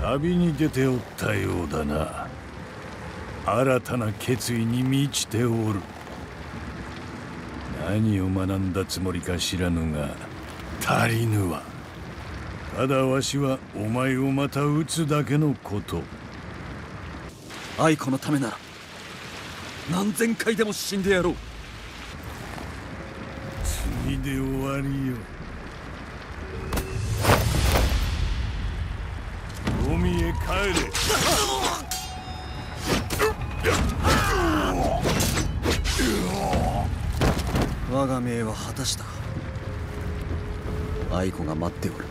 旅に出ておったようだな。新たな決意に満ちておる。何を学んだつもりか知らぬが足りぬわ。ただわしはお前をまた撃つだけのこと。 愛子のためなら何千回でも死んでやろう。 次で終わりよ。海へ帰れ。 我が命は果たした。愛子が待っておる。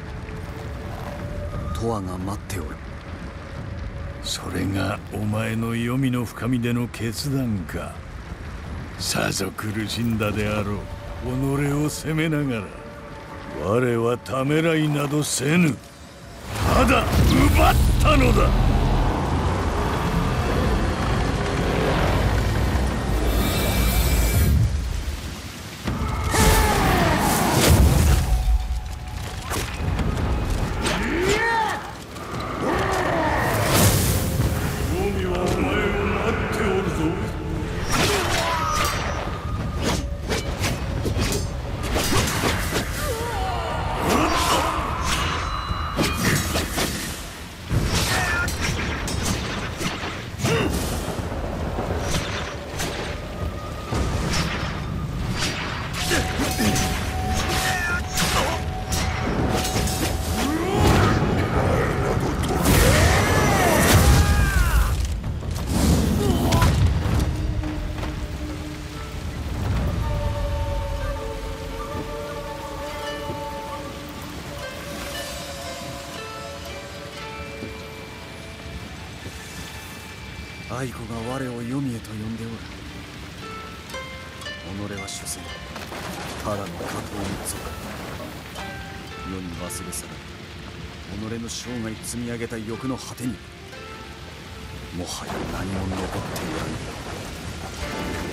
永遠が待っておる。 それがお前の黄泉の深みでの決断か。さぞ苦しんだであろう。己を責めながら我はためらいなどせぬ。ただ奪ったのだ。 愛子が我を黄泉へと呼んでおる。己は所詮ただの下等の族。世に忘れ去られ己の生涯積み上げた欲の果てにもはや何も残っておらぬ。